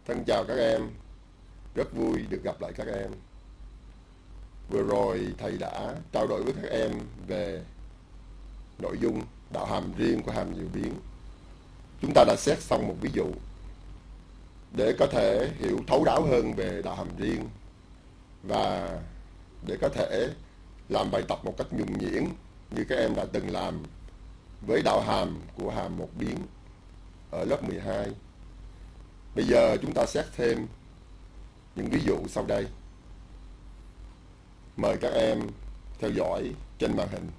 Thân chào các em, rất vui được gặp lại các em. Vừa rồi thầy đã trao đổi với các em về nội dung đạo hàm riêng của hàm nhiều biến. Chúng ta đã xét xong một ví dụ để có thể hiểu thấu đáo hơn về đạo hàm riêng và để có thể làm bài tập một cách nhuần nhuyễn như các em đã từng làm với đạo hàm của hàm một biến ở lớp 12. Bây giờ chúng ta xét thêm những ví dụ sau đây. Mời các em theo dõi trên màn hình.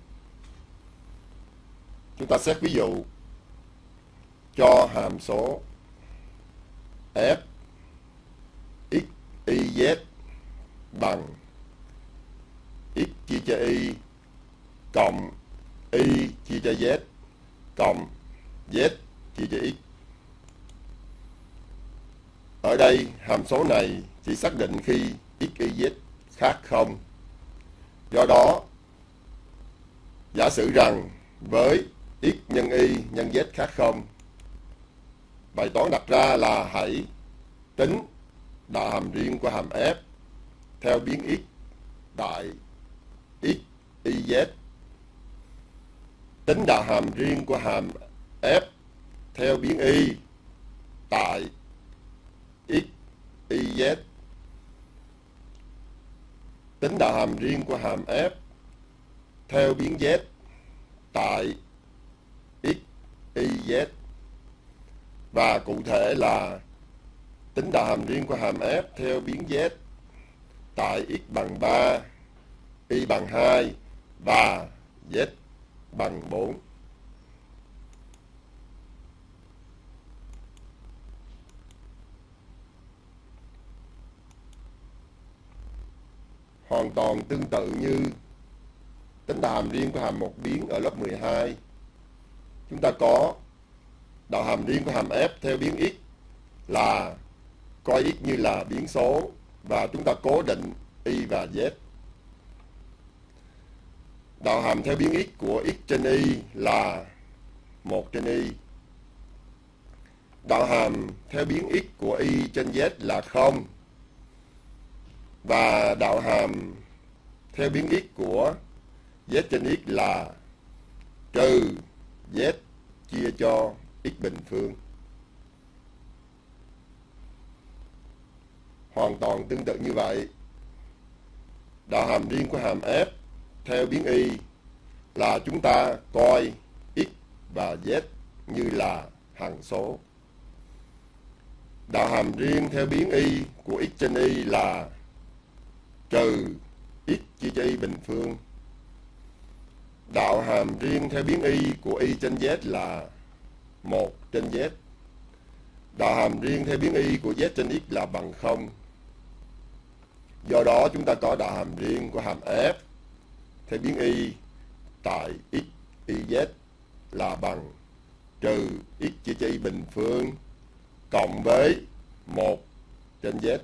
Chúng ta xét ví dụ cho hàm số f x y z bằng x chia cho y cộng y chia cho z cộng z chia cho x. Ở đây hàm số này chỉ xác định khi x, y, z khác 0. Do đó, giả sử rằng với x nhân y nhân z khác 0, bài toán đặt ra là hãy tính đạo hàm riêng của hàm f theo biến x tại x, y, z. Tính đạo hàm riêng của hàm f theo biến y tại x, y, z. Tính đạo hàm riêng của hàm f theo biến z tại x, y, z. Và cụ thể là tính đạo hàm riêng của hàm f theo biến z tại x bằng 3, y bằng 2 và z bằng 4. Hoàn toàn tương tự như tính đạo hàm riêng của hàm một biến ở lớp 12. Chúng ta có đạo hàm riêng của hàm f theo biến x là coi x như là biến số và chúng ta cố định y và z. Đạo hàm theo biến x của x trên y là 1 trên y. Đạo hàm theo biến x của y trên z là 0. Và đạo hàm theo biến x của z trên x là trừ z chia cho x bình phương. Hoàn toàn tương tự như vậy, đạo hàm riêng của hàm f theo biến y là chúng ta coi x và z như là hằng số. Đạo hàm riêng theo biến y của x trên y là trừ x chia cho y bình phương. Đạo hàm riêng theo biến y của y trên z là 1 trên z. Đạo hàm riêng theo biến y của z trên x là bằng 0. Do đó chúng ta có đạo hàm riêng của hàm f theo biến y tại x, y, z là bằng trừ x chia cho y bình phương cộng với 1 trên z.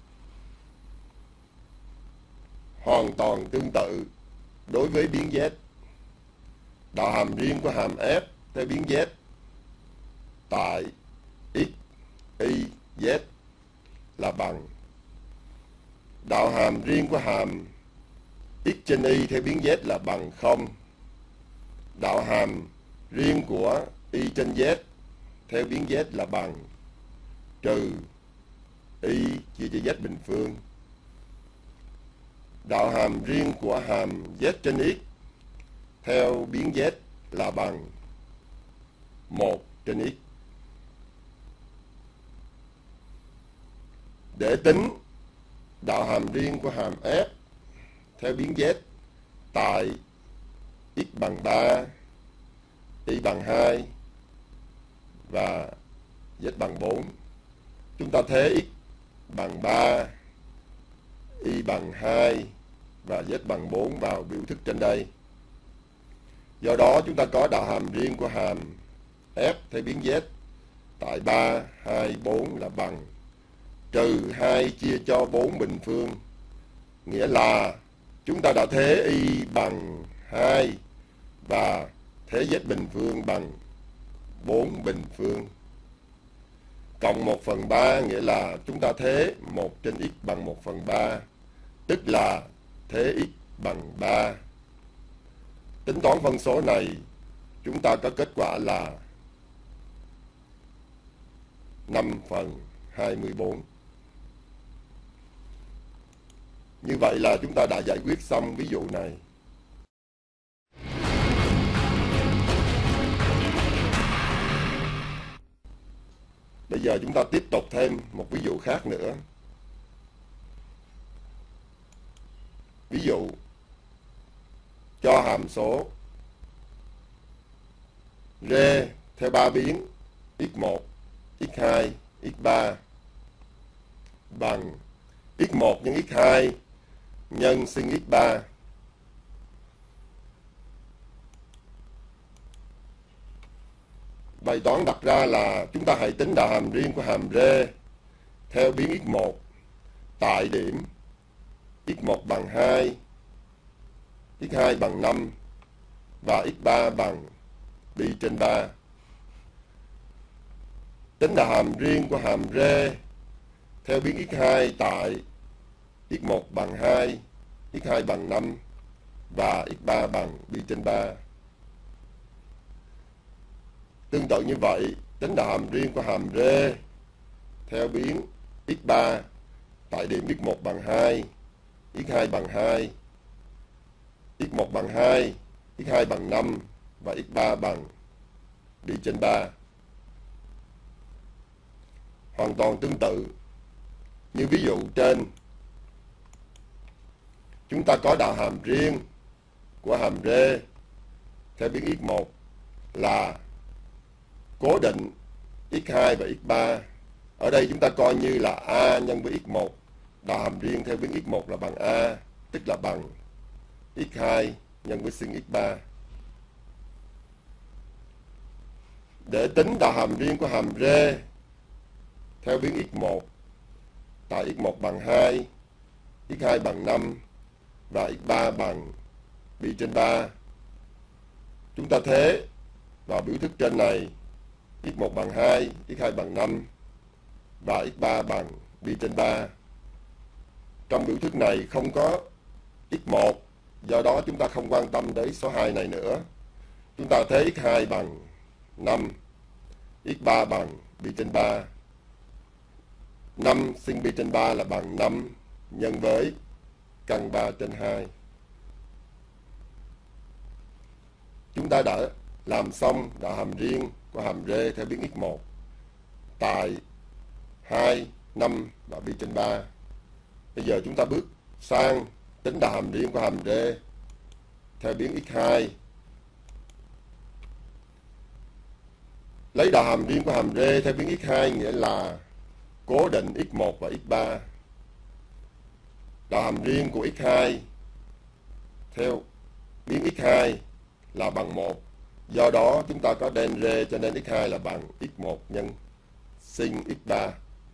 Hoàn toàn tương tự đối với biến z. Đạo hàm riêng của hàm f theo biến z tại x, y, z là bằng đạo hàm riêng của hàm x trên y theo biến z là bằng 0. Đạo hàm riêng của y trên z theo biến z là bằng trừ y chia cho z bình phương. Đạo hàm riêng của hàm z trên x theo biến z là bằng 1 trên x. Để tính đạo hàm riêng của hàm f theo biến z tại x bằng 3, y bằng 2 và z bằng 4, chúng ta thế x bằng 3, y bằng 2 và z bằng 4 vào biểu thức trên đây. Do đó chúng ta có đạo hàm riêng của hàm f theo biến z tại 3, 2, 4 là bằng trừ 2 chia cho 4 bình phương. Nghĩa là chúng ta đã thế y bằng 2 và thế z bình phương bằng 4 bình phương. cộng 1/3 nghĩa là chúng ta thế 1 trên x bằng 1/3, tức là thế x bằng 3. Tính toán phân số này, chúng ta có kết quả là 5/24. Như vậy là chúng ta đã giải quyết xong ví dụ này. Bây giờ chúng ta tiếp tục thêm một ví dụ khác nữa. Ví dụ cho hàm số r theo 3 biến x1, x2, x3 bằng x1 nhân x2 nhân sin x3. Bài toán đặt ra là chúng ta hãy tính đạo hàm riêng của hàm r theo biến x1 tại điểm x1 bằng 2, x2 bằng 5 và x3 bằng pi trên 3. Tính đạo hàm riêng của hàm r theo biến x2 tại x1 bằng 2, x2 bằng 5 và x3 bằng pi trên 3. Tương tự như vậy, tính đạo hàm riêng của hàm r theo biến x3 tại điểm x1 bằng 2, x2 bằng 2, x1 bằng 2, x2 bằng 5 và x3 bằng pi trên 3. Hoàn toàn tương tự như ví dụ trên, chúng ta có đạo hàm riêng của hàm r theo biến x1 là cố định x2 và x3. Ở đây chúng ta coi như là a nhân với x1. Đạo hàm riêng theo biến x1 là bằng a, tức là bằng x2 nhân với sin x3. Để tính đạo hàm riêng của hàm r theo biến x1 tại x1 bằng 2, x2 bằng 5 và x3 bằng pi trên 3, chúng ta thế vào biểu thức trên này x1 bằng 2, x2 bằng 5 và x3 bằng pi trên 3. Trong biểu thức này không có x1, do đó chúng ta không quan tâm tới số 2 này nữa. Chúng ta thế x2 bằng 5, x3 bằng pi trên 3. 5 sin pi trên 3 là bằng 5 nhân với căn 3 trên 2. Chúng ta đã làm xong đạo hàm riêng của hàm r theo biến x1 tại 2, 5 và pi trên 3. Bây giờ chúng ta bước sang tính đạo hàm riêng của hàm r theo biến x2. Lấy đạo hàm riêng của hàm r theo biến x2 nghĩa là cố định x1 và x3. Đạo hàm riêng của x2 theo biến x2 là bằng 1. Do đó chúng ta có đen r cho nên x2 là bằng x1 nhân sin x3.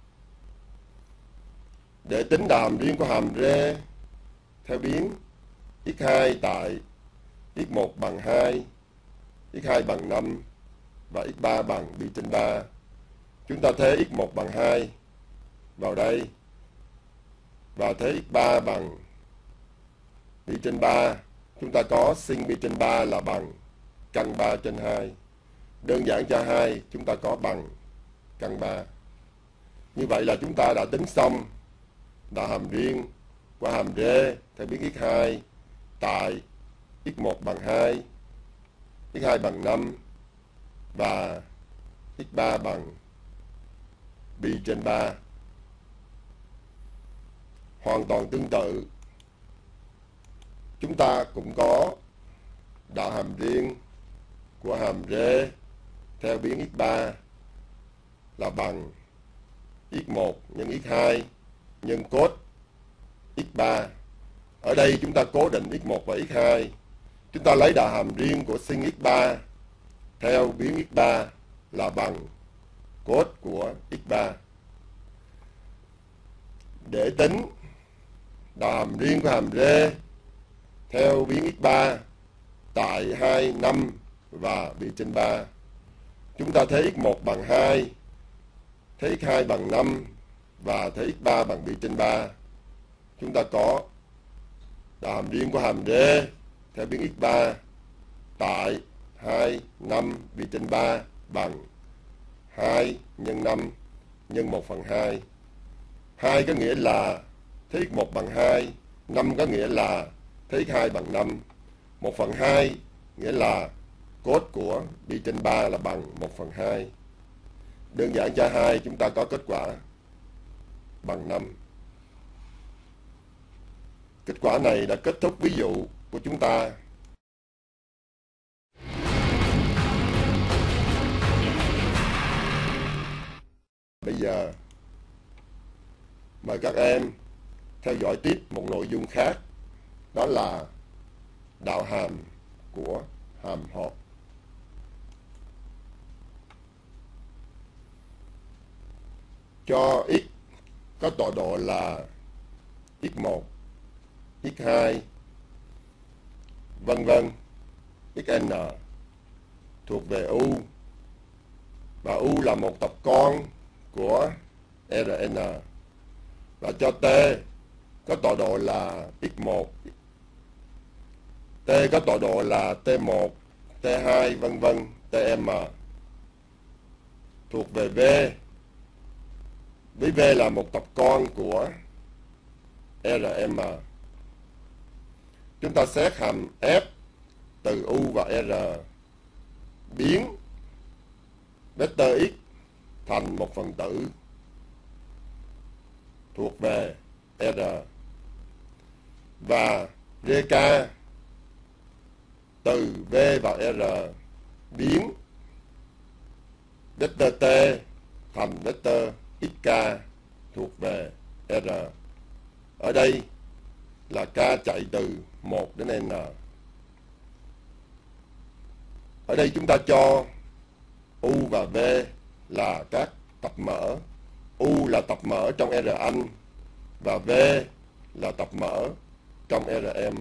Để tính đạo hàm riêng của hàm r theo biến x2 tại x1 bằng 2, x2 bằng 5 và x3 bằng pi trên 3, chúng ta thế x1 bằng 2 vào đây và thế x3 bằng pi trên 3. Chúng ta có sin pi trên 3 là bằng căn 3 trên 2. Đơn giản cho 2, chúng ta có bằng căn 3. Như vậy là chúng ta đã tính xong đạo hàm riêng của hàm r theo biến x2 tại x1 bằng 2, x2 bằng 5 và x3 bằng pi trên 3. Hoàn toàn tương tự, chúng ta cũng có đạo hàm riêng của hàm r theo biến x3 là bằng x1 nhân x2 nhân cos x3. Ở đây chúng ta cố định x1 và x2. Chúng ta lấy đạo hàm riêng của sin x3 theo biến x3 là bằng cos của x3. Để tính đạo hàm riêng của hàm r theo biến x3 tại 2, 5 và pi trên 3, chúng ta thấy x1 bằng 2, thế x2 bằng 5 và thế x3 bằng pi trên 3, chúng ta có đạo hàm riêng của hàm D theo biến x3 tại 2, 5 pi trên 3 bằng 2 nhân 5 nhân 1/2. 2 có nghĩa là thế x1 bằng 2, 5 có nghĩa là thế x2 bằng 5. 1/2 nghĩa là cos của pi trên 3 là bằng 1/2. Đơn giản cho 2, chúng ta có kết quả bằng 5. Kết quả này đã kết thúc ví dụ của chúng ta. Bây giờ mời các em theo dõi tiếp một nội dung khác, đó là đạo hàm của hàm hợp. Cho x có tọa độ là x1, x2, vân vân, xn thuộc về U, và U là một tập con của Rn, và cho T có tọa độ là x1, T có tọa độ là T1, T2, vân vân, Tm thuộc về V, với V là một tập con của Rm. Chúng ta xét hàm F từ U và R, biến vector x thành một phần tử thuộc về R, và Rk từ V và R biến vector T thành vector xk thuộc về R. Ở đây là k chạy từ 1 đến n. Ở đây chúng ta cho U và V là các tập mở. U là tập mở trong R anh và V là tập mở trong Rm.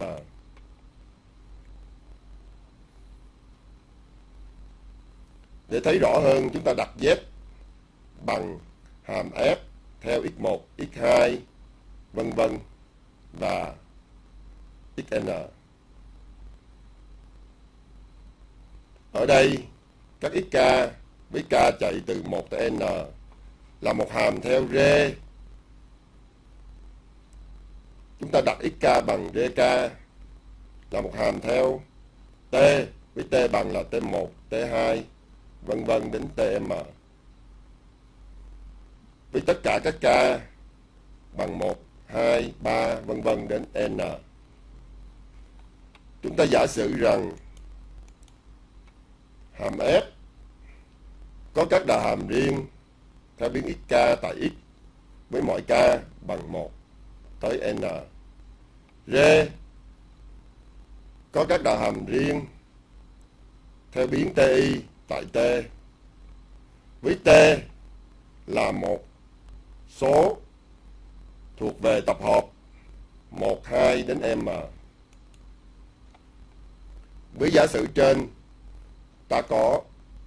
Để thấy rõ hơn, chúng ta đặt Z bằng hàm F theo x1, x2, vân vân và xn. Ở đây các xk với k chạy từ 1 tới n là một hàm theo R. Chúng ta đặt xk bằng Rk là một hàm theo T với T bằng là T1, T2, vân vân đến Tm. Với tất cả các k bằng 1, 2, 3, vân vân đến n. Chúng ta giả sử rằng hàm F có các đạo hàm riêng theo biến xk tại x với mọi k bằng 1 tới n. R có các đạo hàm riêng theo biến ti tại t với t là một số thuộc về tập hợp 1, 2 đến m. Với giả sử trên, ta có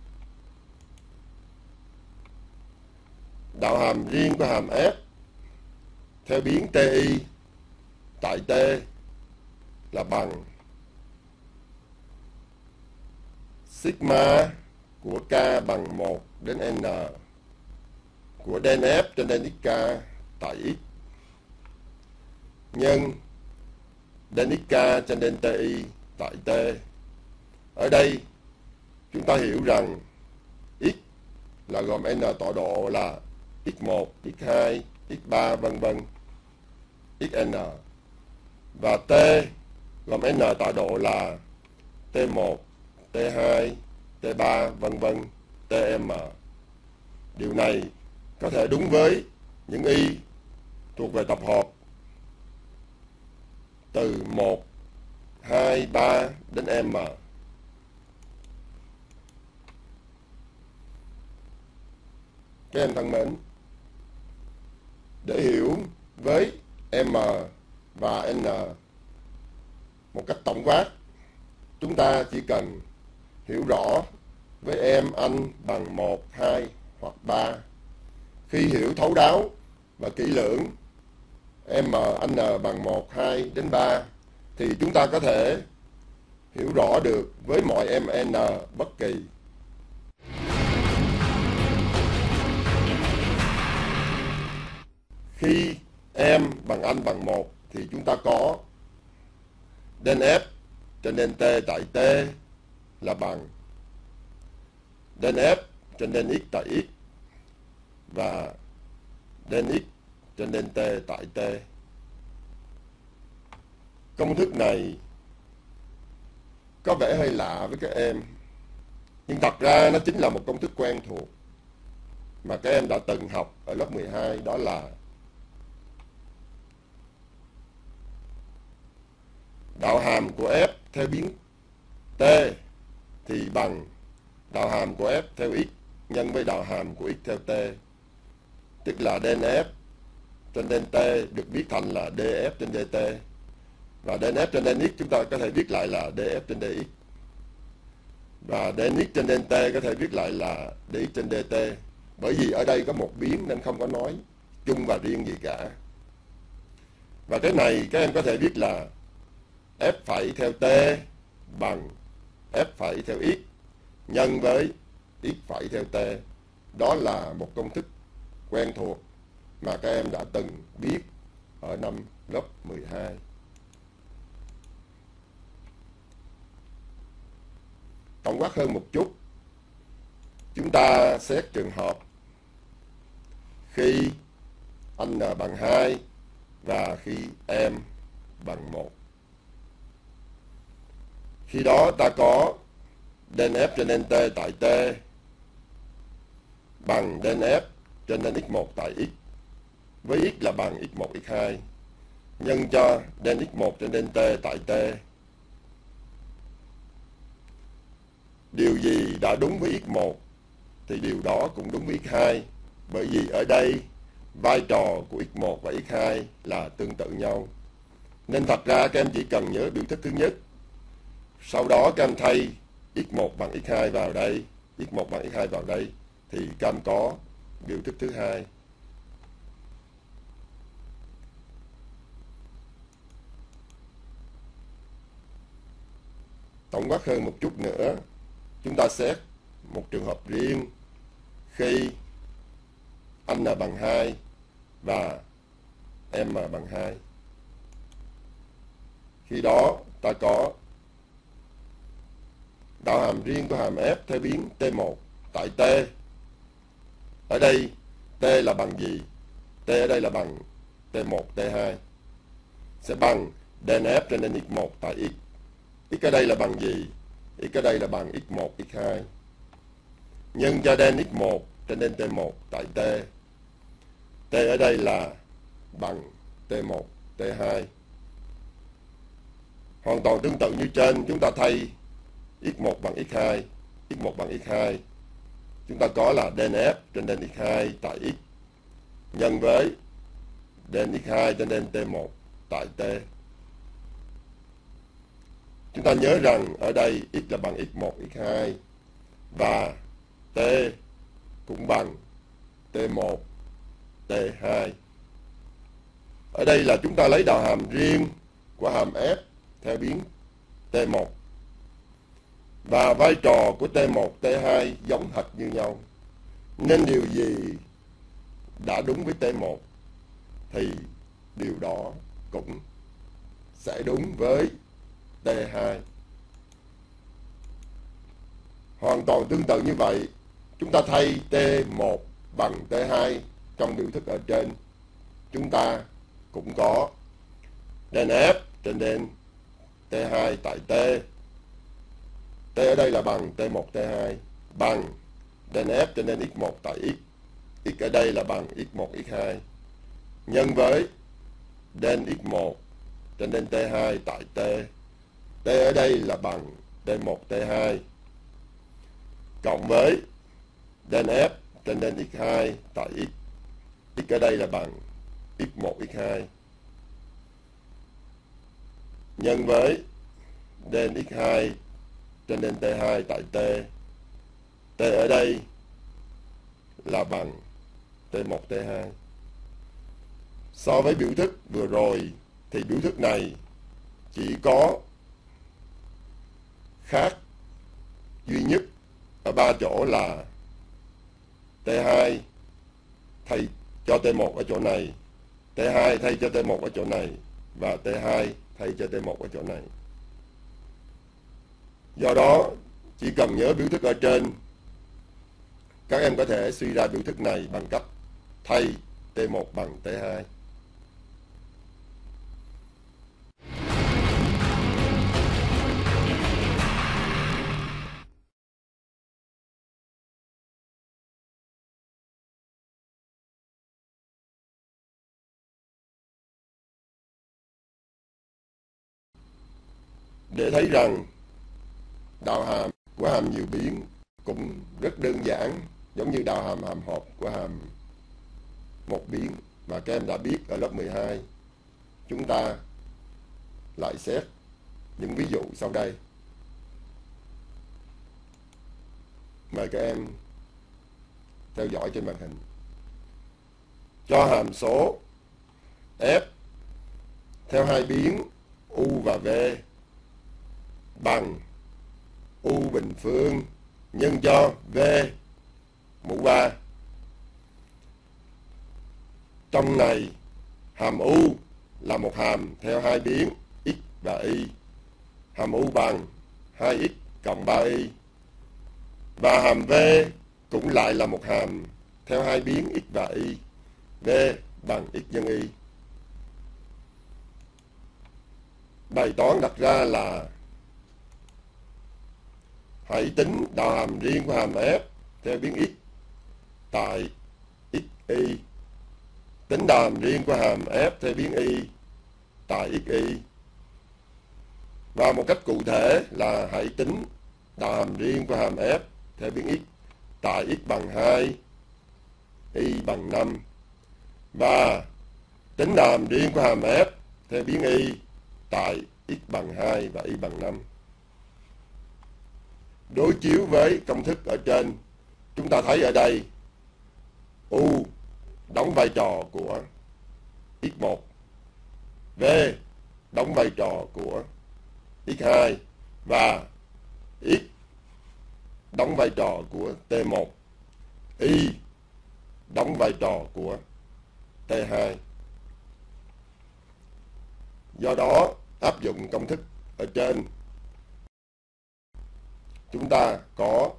đạo hàm riêng của hàm F theo biến ti tại t là bằng sigma của k bằng 1 đến n của đen F trên đen xk tại x nhân đen xk trên đen ti tại t. Ở đây chúng ta hiểu rằng x là gồm n tọa độ là x1, x2, x3, vân vân, xn, và t gồm n tọa độ là t1, t2, t3, vân vân, tm. Điều này có thể đúng với những y thuộc về tập hợp từ 1, 2, 3 đến m. Các em thân mến, để hiểu với m và n một cách tổng quát, chúng ta chỉ cần hiểu rõ với em anh bằng 1, 2 hoặc 3 Khi hiểu thấu đáo và kỹ lưỡng MN bằng 1, 2 đến 3 thì chúng ta có thể hiểu rõ được với mọi MN bất kỳ. Khi M bằng N bằng 1 thì chúng ta có den F trên den T tại T là bằng den F trên den X tại X và den X trên den T tại T. Công thức này có vẻ hơi lạ với các em, nhưng thật ra nó chính là một công thức quen thuộc mà các em đã từng học ở lớp 12, đó là đạo hàm của F theo biến T thì bằng đạo hàm của F theo X nhân với đạo hàm của X theo T, tức là den F trên den T được viết thành là dF trên dt, và den F trên den X chúng ta có thể viết lại là dF trên dx, và den X trên den T có thể viết lại là dx trên dt, bởi vì ở đây có một biến nên không có nói chung và riêng gì cả. Và cái này các em có thể viết là F phẩy theo T bằng F phẩy theo X nhân với X phẩy theo T. Đó là một công thức quen thuộc mà các em đã từng biết ở năm lớp 12. Tổng quát hơn một chút, chúng ta xét trường hợp khi N bằng 2 và khi M bằng 1. Khi đó ta có den F trên den T tại T bằng den F trên den x1 tại x, với x là bằng x1 x2 nhân cho den x1 trên den T tại T. Điều gì đã đúng với x1 thì điều đó cũng đúng với x2, bởi vì ở đây vai trò của x1 và x2 là tương tự nhau. Nên thật ra các em chỉ cần nhớ biểu thức thứ nhất, sau đó các em thay x1 bằng x2 vào đây, x1 bằng x2 vào đây thì các em có biểu thức thứ hai. Tổng quát hơn một chút nữa, chúng ta xét một trường hợp riêng khi N bằng 2 và M bằng 2. Khi đó ta có đạo hàm riêng của hàm F theo biến T1 tại T. Ở đây T là bằng gì? T ở đây là bằng T1, T2 sẽ bằng den F trên den x1 tại x. X ở đây là bằng gì? X ở đây là bằng x1, x2 nhân cho den x1 trên den T1 tại T. T ở đây là bằng T1, T2. Hoàn toàn tương tự như trên, chúng ta thay x1 bằng x2, x1 bằng x2. Chúng ta có là den F trên den x2 tại x nhân với den x2 trên den T1 tại T. Chúng ta nhớ rằng ở đây x là bằng x1, x2 và T cũng bằng T1, T2. Ở đây là chúng ta lấy đạo hàm riêng của hàm F theo biến T1. Và vai trò của T1, T2 giống hệt như nhau. Nên điều gì đã đúng với T1 thì điều đó cũng sẽ đúng với T2. Hoàn toàn tương tự như vậy, chúng ta thay T1 bằng T2 trong biểu thức ở trên. Chúng ta cũng có den F trên den T2 tại T. T ở đây là bằng T1, T2 bằng den F trên den x1 tại x. X ở đây là bằng x1, x2 nhân với den x1 trên den T2 tại T. T ở đây là bằng T1, T2 cộng với den F trên den x2 tại x. X ở đây là bằng x1, x2 nhân với den x2 trên den T2 tại T. T ở đây là bằng T1, T2. So với biểu thức vừa rồi thì biểu thức này chỉ có khác duy nhất ở 3 chỗ là T2 thay cho T1 ở chỗ này, T2 thay cho T1 ở chỗ này và T2 thay cho T1 ở chỗ này. Do đó, chỉ cần nhớ biểu thức ở trên, các em có thể suy ra biểu thức này bằng cách thay T1 bằng T2. Để thấy rằng đạo hàm của hàm nhiều biến cũng rất đơn giản, giống như đạo hàm hàm hợp của hàm một biến mà các em đã biết ở lớp 12. Chúng ta lại xét những ví dụ sau đây. Mời các em theo dõi trên màn hình. Cho hàm số f theo hai biến u và v bằng u bình phương nhân cho v mũ 3. Trong này hàm u là một hàm theo hai biến x và y. Hàm u bằng 2x cộng 3y. Và hàm v cũng lại là một hàm theo hai biến x và y. V bằng x nhân y. Bài toán đặt ra là hãy tính đạo hàm riêng của hàm f theo biến x tại x y. Tính đạo hàm riêng của hàm f theo biến y tại x y. Và một cách cụ thể là hãy tính đạo hàm riêng của hàm f theo biến x tại x bằng 2, y bằng 5. Và tính đạo hàm riêng của hàm f theo biến y tại x bằng 2 và y bằng 5. Đối chiếu với công thức ở trên, chúng ta thấy ở đây u đóng vai trò của x1, v đóng vai trò của x2 và x đóng vai trò của t1, y đóng vai trò của t2. Do đó, áp dụng công thức ở trên, chúng ta có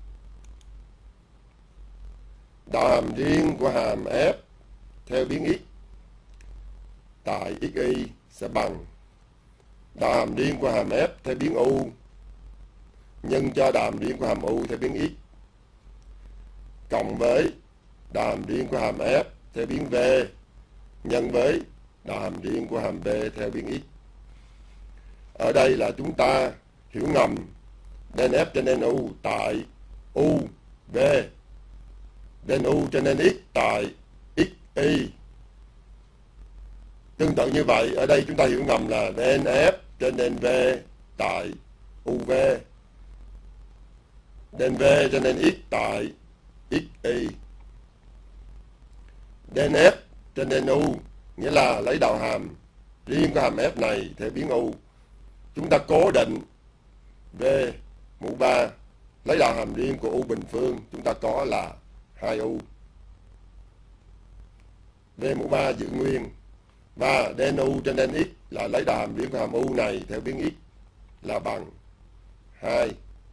đạo hàm riêng của hàm f theo biến x tại xy sẽ bằng đạo hàm riêng của hàm f theo biến u nhân cho đạo hàm riêng của hàm u theo biến x cộng với đạo hàm riêng của hàm f theo biến v nhân với đạo hàm riêng của hàm v theo biến x. Ở đây là chúng ta hiểu ngầm den f trên den u tại u v, den u trên den x tại x y. Tương tự như vậy, ở đây chúng ta hiểu ngầm là den f trên den v tại u v, den v trên den x tại x y. Den f trên den u nghĩa là lấy đạo hàm riêng của hàm f này theo biến u. Chúng ta cố định v mũ 3 lấy đạo hàm riêng của u bình phương, chúng ta có là 2u. V mũ 3 giữ nguyên. Và den u trên den x là lấy đạo hàm riêng của hàm u này theo biến x là bằng 2.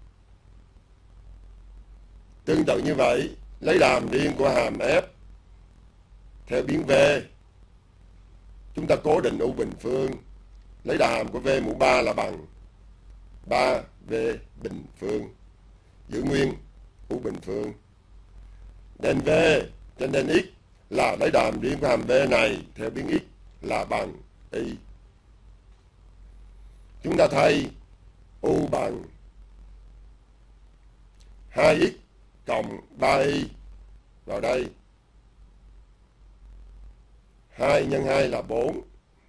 Tương tự như vậy, lấy đạo hàm riêng của hàm f theo biến v, chúng ta cố định u bình phương, lấy đạo hàm của v mũ 3 là bằng 3v bình phương, giữ nguyên u bình phương. Den v trên den x là lấy đạo hàm riêng của hàm v này theo biến x là bằng y. Chúng ta thay u bằng 2x cộng 3y vào đây. 2 nhân 2 là 4.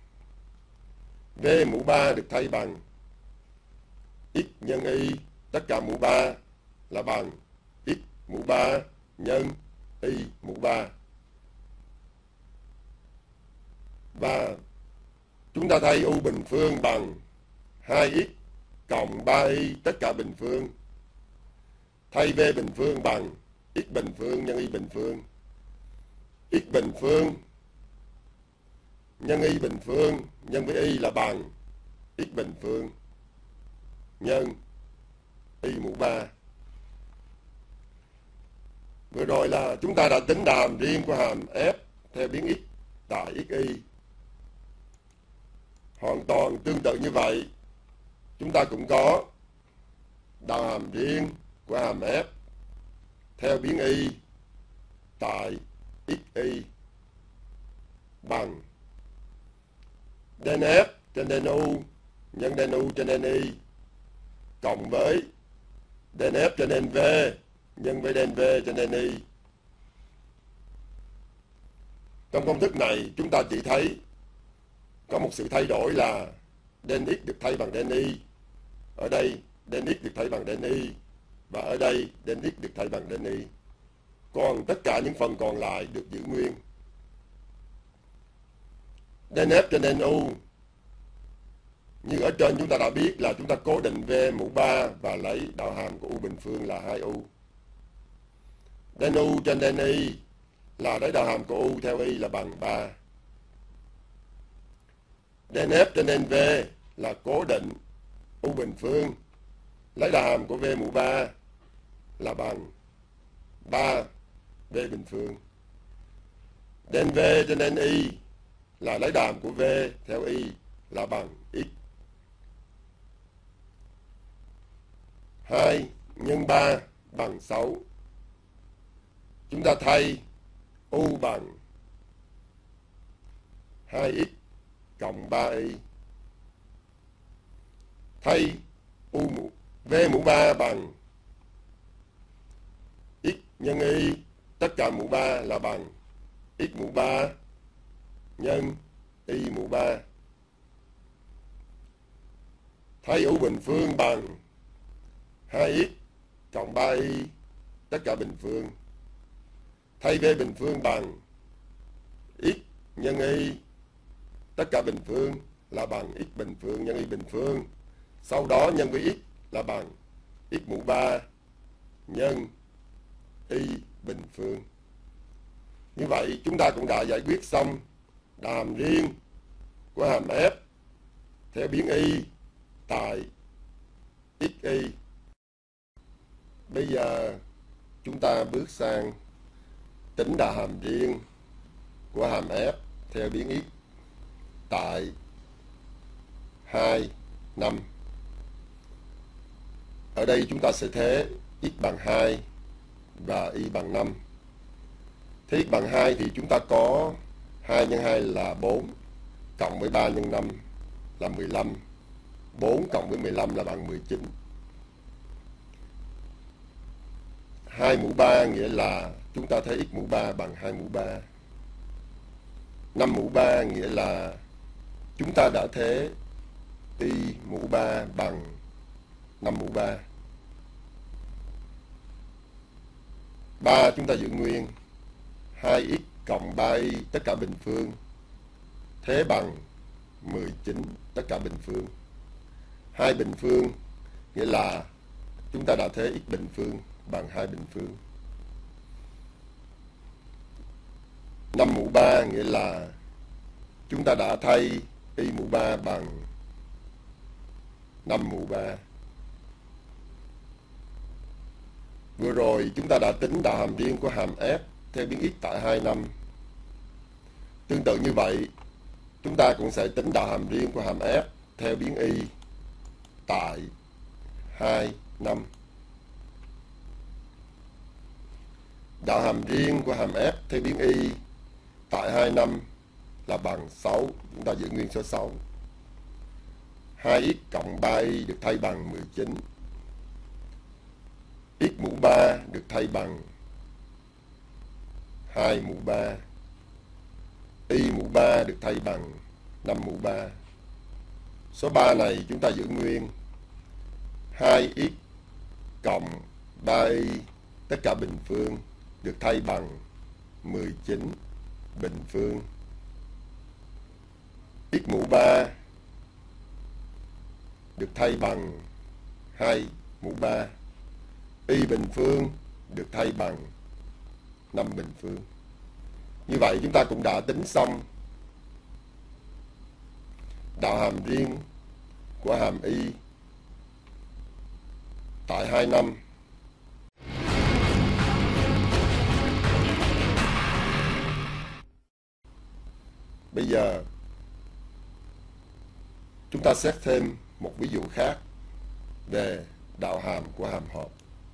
V mũ 3 được thay bằng x nhân y, tất cả mũ 3 là bằng x mũ 3 nhân y mũ 3. Và chúng ta thay u bình phương bằng 2x cộng 3y tất cả bình phương. Thay v bình phương bằng x bình phương nhân y bình phương. X bình phương nhân y bình phương nhân với y là bằng x bình phương nhân y mũ 3. Vừa rồi là chúng ta đã tính đà hàm riêng của hàm f theo biến x tại xy. Hoàn toàn tương tự như vậy, chúng ta cũng có đà hàm riêng của hàm f theo biến y tại xy bằng den f trên den u nhân den u trên den y cộng với den f trên den v nhân với den v trên den y. Trong công thức này chúng ta chỉ thấy có một sự thay đổi là den x được thay bằng den y. Ở đây den x được thay bằng den y, và ở đây den x được thay bằng den y. Còn tất cả những phần còn lại được giữ nguyên. Den f trên den u như ở trên chúng ta đã biết là chúng ta cố định v mũ 3 và lấy đạo hàm của u bình phương là 2u. Den u trên den y là lấy đạo hàm của u theo y là bằng 3. Den f trên den v là cố định u bình phương lấy đạo hàm của v mũ 3 là bằng 3 v bình phương. Den v trên den y là lấy đạo hàm của v theo y là bằng x. 2 nhân 3 bằng 6. Chúng ta thay u bằng 2x cộng 3y. Thay v mũ 3 bằng x nhân y tất cả mũ 3 là bằng x mũ 3 nhân y mũ 3. Thay u bình phương bằng 2x cộng 3y tất cả bình phương. Thay v bình phương bằng x nhân y tất cả bình phương là bằng x bình phương nhân y bình phương. Sau đó nhân với x là bằng x mũ 3 nhân y bình phương. Như vậy chúng ta cũng đã giải quyết xong đà hàm riêng của hàm f theo biến y tại xy. Bây giờ chúng ta bước sang tính đà hàm riêng của hàm f theo biến x tại 2, 5. Ở đây chúng ta sẽ thế x bằng 2 và y bằng 5. Thế x bằng 2 thì chúng ta có 2 nhân 2 là 4, cộng với 3 nhân 5 là 15. 4 cộng với 15 là bằng 19. 2 mũ 3 nghĩa là chúng ta thấy x mũ 3 bằng 2 mũ 3. 5 mũ 3 nghĩa là chúng ta đã thế y mũ 3 bằng 5 mũ 3. 3 chúng ta giữ nguyên 2x cộng 3y tất cả bình phương, thế bằng 19 tất cả bình phương. 2 bình phương nghĩa là chúng ta đã thế x bình phương bằng 2 bình phương. 5 mũ 3 nghĩa là chúng ta đã thay y mũ 3 bằng 5 mũ 3. Vừa rồi chúng ta đã tính đà hàm riêng của hàm f theo biến x tại 2, 5. Tương tự như vậy, chúng ta cũng sẽ tính đà hàm riêng của hàm f theo biến y tại 2, 5. Đạo hàm riêng của hàm f theo biến y tại 2, 5 là bằng 6. Chúng ta giữ nguyên số 6. 2x cộng 3y được thay bằng 19. X mũ 3 được thay bằng 2 mũ 3. Y mũ 3 được thay bằng 5 mũ 3. Số 3 này chúng ta giữ nguyên 2x cộng 3y tất cả bình phương được thay bằng 19 bình phương. x mũ 3 được thay bằng 2 mũ 3. Y bình phương được thay bằng 5 bình phương. Như vậy chúng ta cũng đã tính xong đạo hàm riêng của hàm y tại 2 năm. Bây giờ chúng ta xét thêm một ví dụ khác về đạo hàm của hàm hợp.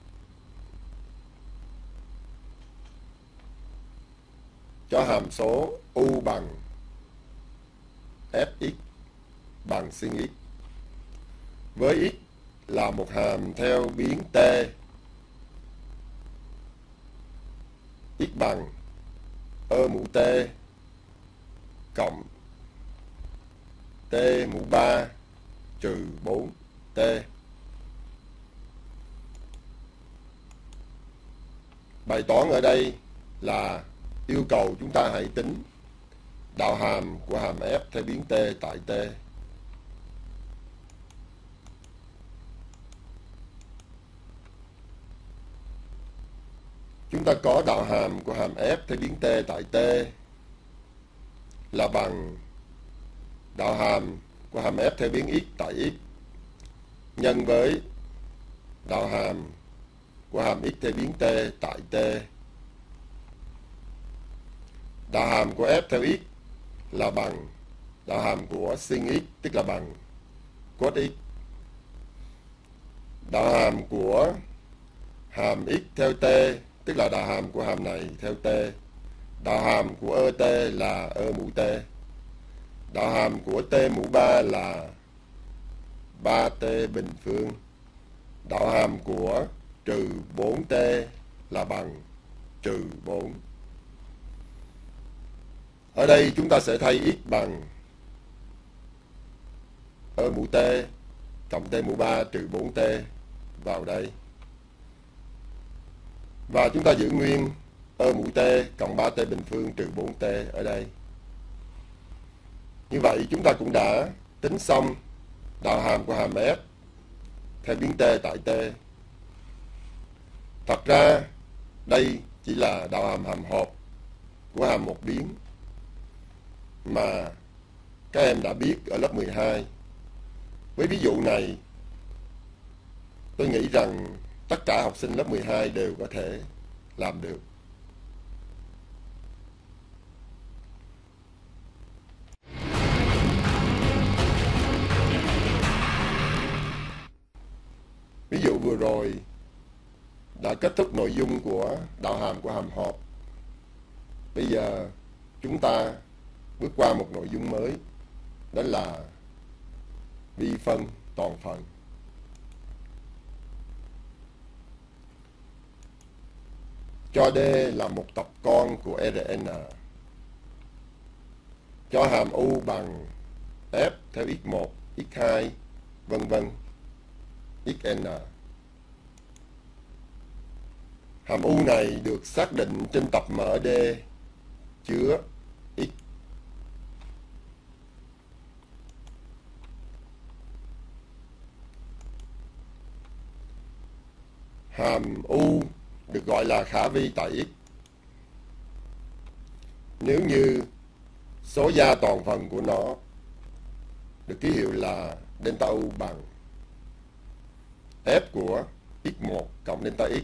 Cho hàm số u bằng fx bằng sin x, với x là một hàm theo biến t, x bằng mũ t cộng t mũ 3 trừ 4t. Bài toán ở đây là yêu cầu chúng ta hãy tính đạo hàm của hàm f theo biến t tại t. Chúng ta có đạo hàm của hàm f theo biến t tại t là bằng đạo hàm của hàm f theo biến x tại x nhân với đạo hàm của hàm x theo biến t tại t. Đạo hàm của f theo x là bằng đạo hàm của sin x, tức là bằng cos x. Đạo hàm của hàm x theo t, tức là đạo hàm của hàm này theo t. Đạo hàm của t là mũ t. Đạo hàm của t mũ 3 là 3t bình phương. Đạo hàm của trừ 4t là bằng trừ 4. Ở đây chúng ta sẽ thay x bằng mũ t cộng t mũ 3 trừ 4t vào đây. Và chúng ta giữ nguyên mũ t cộng 3t bình phương trừ 4t ở đây. Như vậy chúng ta cũng đã tính xong đạo hàm của hàm f theo biến t tại t. Thật ra đây chỉ là đạo hàm hàm hợp của hàm một biến mà các em đã biết ở lớp 12. Với ví dụ này, tôi nghĩ rằng tất cả học sinh lớp 12 đều có thể làm được. Ví dụ vừa rồi đã kết thúc nội dung của đạo hàm của hàm hợp. Bây giờ chúng ta bước qua một nội dung mới, đó là vi phân toàn phần. Cho D là một tập con của Rn. Cho hàm U bằng F theo x1, x2, vân vân, xn. Hàm U này được xác định trên tập mở D chứa x. Hàm U được gọi là khả vi tại x nếu như số gia toàn phần của nó được ký hiệu là delta U bằng f của x1 cộng delta x,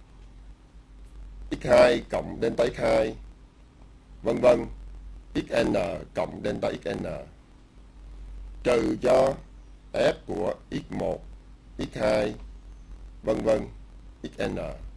x2 cộng delta x2, vân vân, xn cộng delta xn, trừ cho f của x1, x2, vân vân, xn.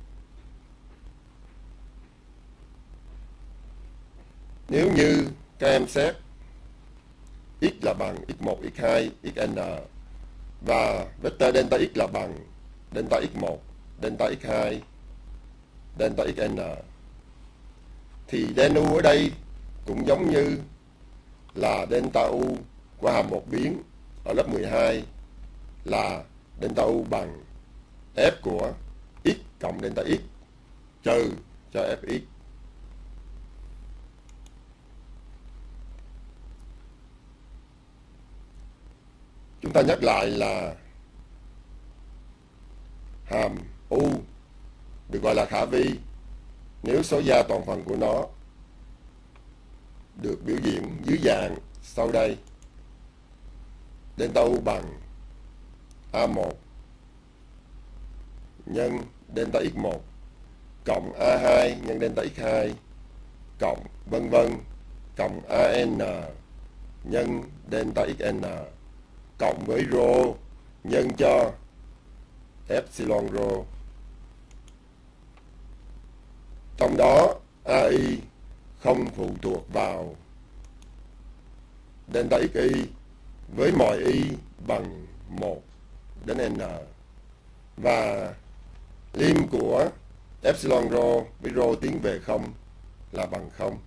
Nếu như các em xét x là bằng x1, x2, xn và vector delta x là bằng delta x1, delta x2, delta xn, thì den u ở đây cũng giống như là delta u của hàm một biến ở lớp 12 là delta u bằng f của x cộng delta x trừ cho fx. gọi là hàm U, được gọi là khả vi nếu số gia toàn phần của nó được biểu diễn dưới dạng sau đây. Delta U bằng A1 nhân delta x1 cộng A2 nhân delta x2 cộng vân vân cộng AN nhân delta xn cộng với rho nhân cho epsilon rho. Trong đó AI không phụ thuộc vào delta xy với mọi y bằng 1 đến n, và lim của epsilon rho với rho tiến về 0 là bằng 0.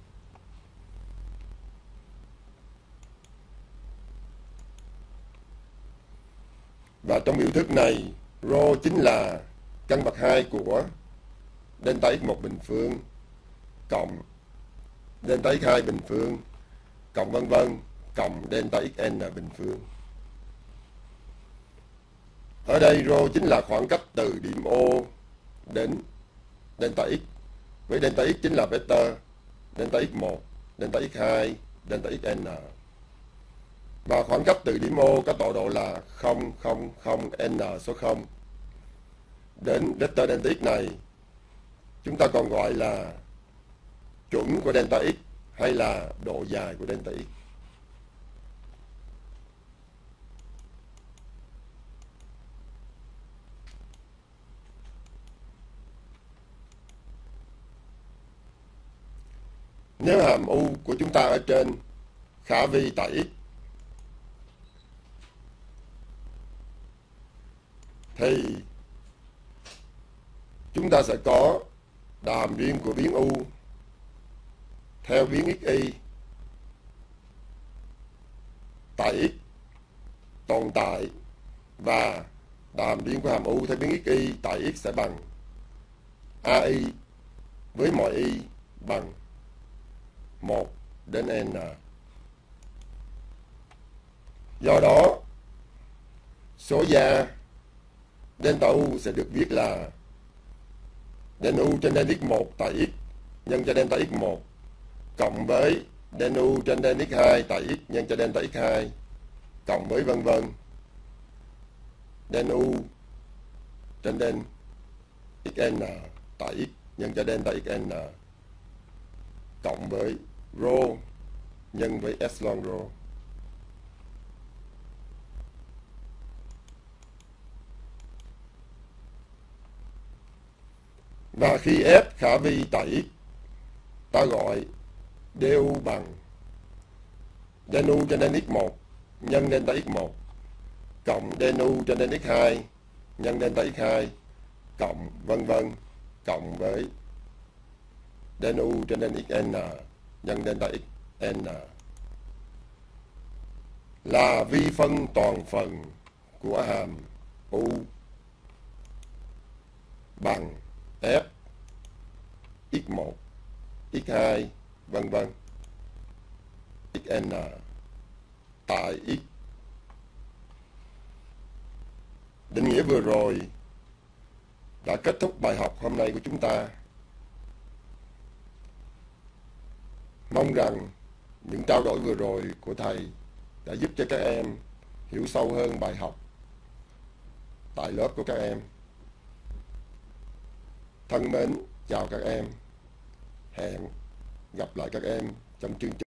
Và trong biểu thức này, rho chính là căn bậc 2 của delta x1 bình phương cộng delta x2 bình phương cộng vân vân cộng delta xn bình phương. Ở đây rho chính là khoảng cách từ điểm O đến delta x, với delta x chính là vector delta x1, delta x2, delta xn. Và khoảng cách từ điểm O có tọa độ là 0, 0, 0, n số 0 đến vector delta x này chúng ta còn gọi là chuẩn của delta x hay là độ dài của delta x. Nếu hàm U của chúng ta ở trên khả vi tại x thì chúng ta sẽ có đàm riêng của biến U theo biến xy tại x tồn tại, và đàm riêng của hàm U theo biến xy tại x sẽ bằng AI với mọi y bằng 1 đến n. Do đó, số gia delta U sẽ được viết là den U trên den x1 tại x nhân cho delta x1 cộng với den U trên den x2 tại x nhân cho delta x2 cộng với vân vân den U trên den xn tại x nhân cho delta xn cộng với rho nhân với epsilon rho. Và khi f khả vi tại x, ta gọi du bằng den U trên den x1 nhân delta x1 cộng den U trên den x2 nhân delta x2 cộng vân vân cộng với den U trên den xn nhân delta xn là vi phân toàn phần của hàm U bằng f x1, x2 vân vân xn tại x. Định nghĩa vừa rồi đã kết thúc bài học hôm nay của chúng ta. Mong rằng những trao đổi vừa rồi của thầy đã giúp cho các em hiểu sâu hơn bài học tại lớp của các em. Thân mến, chào các em. Hẹn gặp lại các em trong chương trình